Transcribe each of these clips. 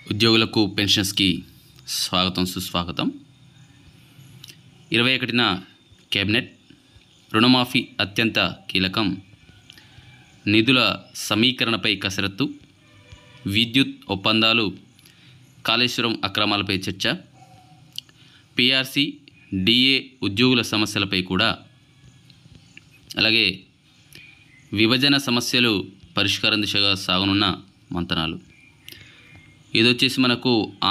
ఉద్యోగులకు పెన్షన్స్కి స్వాగతం సుస్వాగతం. 21న కేబినెట్ రుణమాఫీ అత్యంత కీలకం, నిధుల సమీకరణపై కసరత్తు, విద్యుత్ ఒప్పందాలు, కాళేశ్వరం అక్రమాలపై చర్చ, పిఆర్సీ డిఏ ఉద్యోగుల సమస్యలపై కూడా, అలాగే విభజన సమస్యలు పరిష్కారం దిశగా సాగనున్న మంతనాలు. ఇది వచ్చేసి మనకు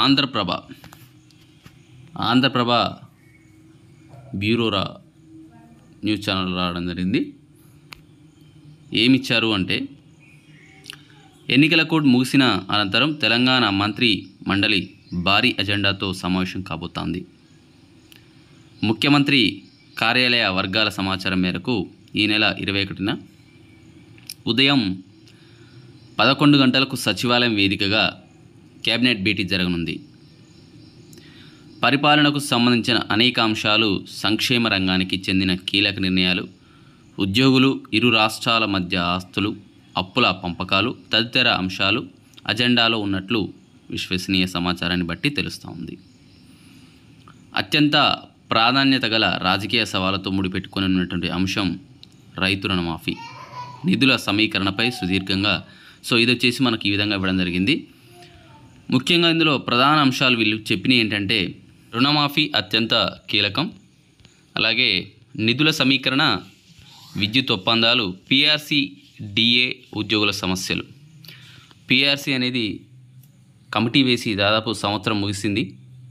ఆంధ్రప్రభ బ్యూరోరా న్యూస్ ఛానల్ రావడం జరిగింది. ఏమిచ్చారు అంటే, ఎన్నికల కోడ్ ముగిసిన అనంతరం తెలంగాణ మంత్రి మండలి భారీ అజెండాతో సమావేశం కాబోతోంది. ముఖ్యమంత్రి కార్యాలయ వర్గాల సమాచారం మేరకు ఈ నెల 21న ఉదయం 11 గంటలకు సచివాలయం వేదికగా కేబినెట్ భేటీ జరగనుంది. పరిపాలనకు సంబంధించిన అనేక అంశాలు, సంక్షేమ రంగానికి చెందిన కీలక నిర్ణయాలు, ఉద్యోగులు, ఇరు రాష్ట్రాల మధ్య ఆస్తులు, అప్పుల పంపకాలు తదితర అంశాలు అజెండాలో ఉన్నట్లు విశ్వసనీయ సమాచారాన్ని బట్టి తెలుస్తోంది. అత్యంత ప్రాధాన్యత గల రాజకీయ సవాళ్లతో ముడిపెట్టుకొని ఉన్నటువంటి అంశం రైతు రుణమాఫీ నిధుల సమీకరణపై సుదీర్ఘంగా. ఇది వచ్చేసి మనకి ఈ విధంగా ఇవ్వడం జరిగింది. ముఖ్యంగా ఇందులో ప్రధాన అంశాలు వీళ్ళు చెప్పినవి ఏంటంటే, రుణమాఫీ అత్యంత కీలకం, అలాగే నిధుల సమీకరణ, విద్యుత్ ఒప్పందాలు, పిఆర్సీ డిఏ ఉద్యోగుల సమస్యలు. పిఆర్సీ అనేది కమిటీ వేసి దాదాపు సంవత్సరం ముగిసింది.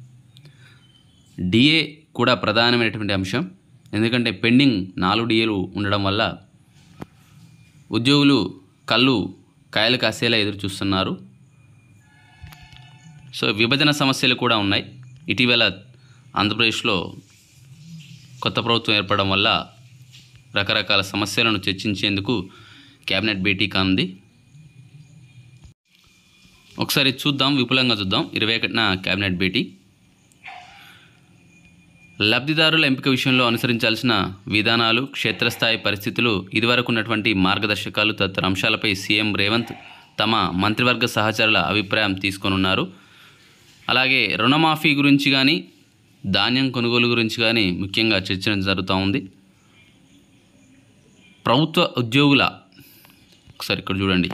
డిఏ కూడా ప్రధానమైనటువంటి అంశం, ఎందుకంటే పెండింగ్ 4 డిఏలు ఉండడం వల్ల ఉద్యోగులు కాయలు కాసేలా ఎదురు చూస్తున్నారు. విభజన సమస్యలు కూడా ఉన్నాయి. ఇటీవల ఆంధ్రప్రదేశ్లో కొత్త ప్రభుత్వం ఏర్పడడం వల్ల రకరకాల సమస్యలను చర్చించేందుకు కేబినెట్ భేటీ కానుంది. ఒకసారి చూద్దాం, విపులంగా చూద్దాం. 21న కేబినెట్ భేటీ. లబ్ధిదారుల ఎంపిక విషయంలో అనుసరించాల్సిన విధానాలు, క్షేత్రస్థాయి పరిస్థితులు, ఇదివరకు ఉన్నటువంటి మార్గదర్శకాలు తదితర అంశాలపై సీఎం రేవంత్ తమ మంత్రివర్గ సహచరుల అభిప్రాయం తీసుకొనున్నారు. అలాగే రుణమాఫీ గురించి కానీ, ధాన్యం కొనుగోలు గురించి కానీ ముఖ్యంగా చర్చ జరుగుతూ ఉంది. ప్రభుత్వ ఉద్యోగుల, ఒకసారి ఇక్కడ చూడండి,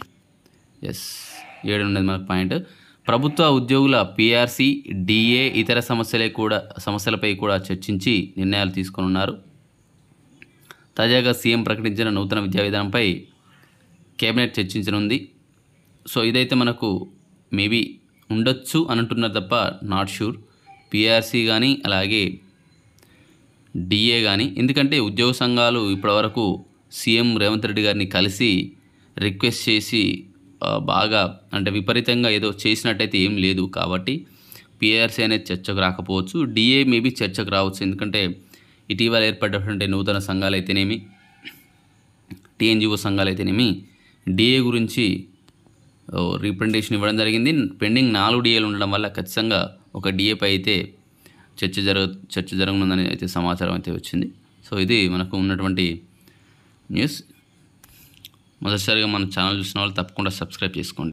7 ఉన్నది మనకు పాయింట్. ప్రభుత్వ ఉద్యోగుల పిఆర్సీ డిఏ ఇతర సమస్యలపై కూడా చర్చించి నిర్ణయాలు తీసుకొనున్నారు. తాజాగా సీఎం ప్రకటించిన నూతన విద్యా విధానంపై కేబినెట్ చర్చించనుంది. ఇదైతే మనకు మేబీ ఉండొచ్చు అని అంటున్నారు తప్ప నాట్ షూర్. పిఆర్సీ కానీ అలాగే డిఏ కానీ, ఎందుకంటే ఉద్యోగ సంఘాలు ఇప్పటివరకు సీఎం రేవంత్ రెడ్డి గారిని కలిసి రిక్వెస్ట్ చేసి బాగా అంటే విపరీతంగా ఏదో చేసినట్టయితే ఏం లేదు. కాబట్టి పిఆర్సీ అనేది చర్చకు రాకపోవచ్చు. డిఏ మేబీ చర్చకు రావచ్చు, ఎందుకంటే ఇటీవల ఏర్పడినటువంటి నూతన సంఘాలు అయితేనేమి, టీఎన్జిఓ సంఘాలు అయితేనేమి డిఏ గురించి రిప్రజెంటేషన్ ఇవ్వడం జరిగింది. పెండింగ్ 4 డిఏలు ఉండడం వల్ల ఖచ్చితంగా ఒక డిఏపై అయితే చర్చ జరగనుందని అయితే సమాచారం అయితే వచ్చింది. ఇది మనకు ఉన్నటువంటి న్యూస్. మొదటిసారిగా మన ఛానల్ చూసిన వాళ్ళు తప్పకుండా సబ్స్క్రైబ్ చేసుకోండి.